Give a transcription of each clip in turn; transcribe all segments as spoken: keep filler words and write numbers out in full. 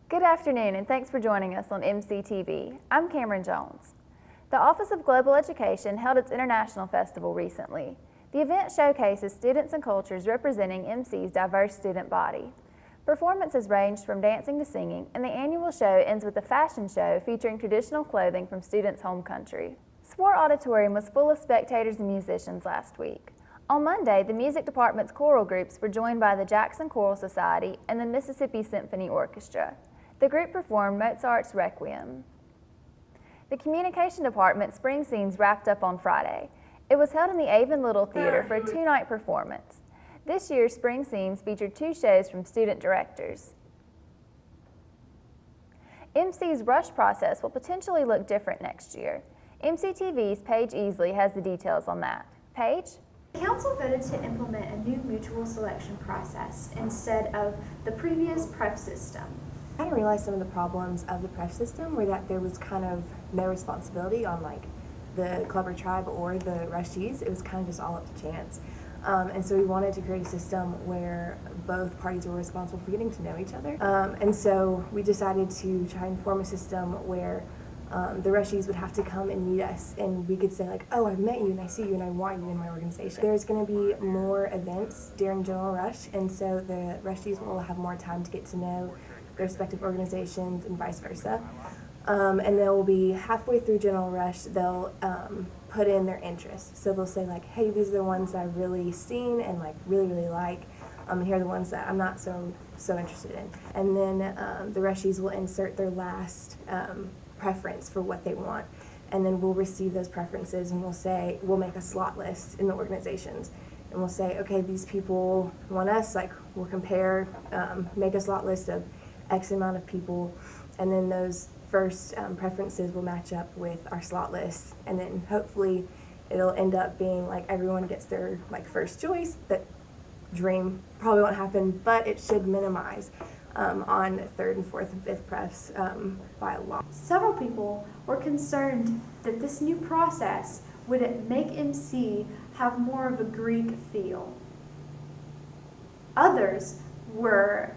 Good afternoon and thanks for joining us on M C T V. I'm Cameron Jones. The Office of Global Education held its International Festival recently. The event showcases students and cultures representing M C's diverse student body. Performances ranged from dancing to singing, and the annual show ends with a fashion show featuring traditional clothing from students' home country. Swore Auditorium was full of spectators and musicians last week. On Monday, the music department's choral groups were joined by the Jackson Choral Society and the Mississippi Symphony Orchestra. The group performed Mozart's Requiem. The communication department's spring scenes wrapped up on Friday. It was held in the Avon Little Theater for a two-night performance. This year's spring scenes featured two shows from student directors. M C's rush process will potentially look different next year. M C T V's Paige Easley has the details on that. Paige? The council voted to implement a new mutual selection process instead of the previous prep system. I didn't realize some of the problems of the prep system were that there was kind of no responsibility on like the club or tribe or the rushies. It was kind of just all up to chance. Um, and so we wanted to create a system where both parties were responsible for getting to know each other. Um, and so we decided to try and form a system where um, the rushies would have to come and meet us, and we could say like, oh, I've met you and I see you and I want you in my organization. There's going to be more events during General Rush, and so the rushies will have more time to get to know their respective organizations and vice versa. Um, and they'll be halfway through General Rush, they'll um, put in their interests. So they'll say like, hey, these are the ones that I've really seen and like really, really like. Um, and here are the ones that I'm not so, so interested in. And then um, the rushies will insert their last um, preference for what they want. And then we'll receive those preferences and we'll say, we'll make a slot list in the organizations. And we'll say, okay, these people want us, like we'll compare, um, make a slot list of X amount of people, and then those first um, preferences will match up with our slot list, and then hopefully it'll end up being like everyone gets their like first choice. That dream probably won't happen, but it should minimize um, on third and fourth and fifth prefs um, by a lot. Several people were concerned that this new process would make M C have more of a Greek feel. Others were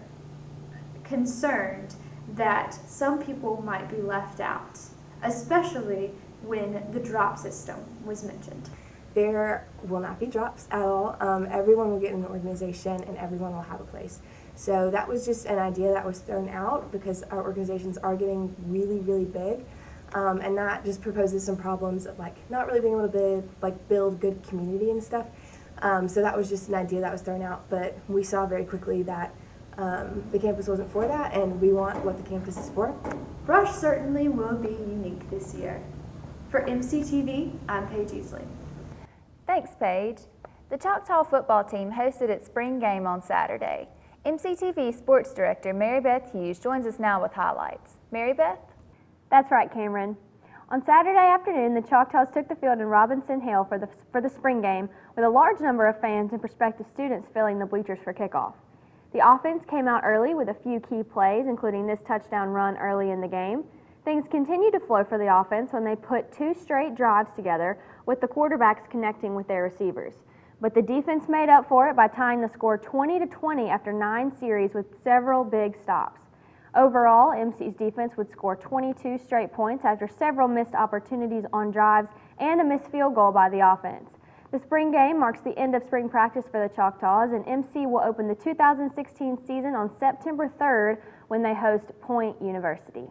concerned that some people might be left out, especially when the drop system was mentioned. There will not be drops at all. Um, everyone will get in an organization and everyone will have a place. So that was just an idea that was thrown out because our organizations are getting really, really big. Um, and that just proposes some problems of like not really being able to build, like build good community and stuff. Um, so that was just an idea that was thrown out, but we saw very quickly that Um, the campus wasn't for that, and we want what the campus is for. Rush certainly will be unique this year. For M C T V, I'm Paige Easley. Thanks, Paige. The Choctaw football team hosted its spring game on Saturday. M C T V Sports Director Mary Beth Hughes joins us now with highlights. Mary Beth? That's right, Cameron. On Saturday afternoon, the Choctaws took the field in Robinson Hill for the, for the spring game, with a large number of fans and prospective students filling the bleachers for kickoff. The offense came out early with a few key plays, including this touchdown run early in the game. Things continued to flow for the offense when they put two straight drives together, with the quarterbacks connecting with their receivers. But the defense made up for it by tying the score twenty to twenty after nine series with several big stops. Overall, M C's defense would score twenty-two straight points after several missed opportunities on drives and a missed field goal by the offense. The spring game marks the end of spring practice for the Choctaws, and M C will open the two thousand sixteen season on September third when they host Point University.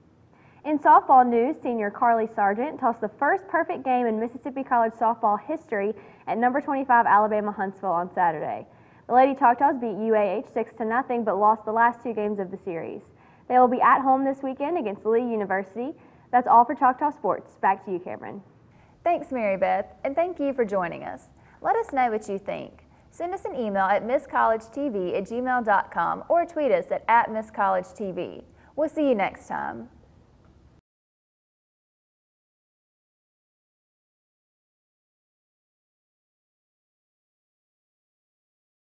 In softball news, senior Carly Sargent tossed the first perfect game in Mississippi College softball history at number twenty-five Alabama Huntsville on Saturday. The Lady Choctaws beat U A H six to nothing but lost the last two games of the series. They will be at home this weekend against Lee University. That's all for Choctaw Sports. Back to you, Cameron. Thanks, Mary Beth, and thank you for joining us. Let us know what you think. Send us an email at miss college t v at gmail dot com or tweet us at, at miss college t v. We'll see you next time.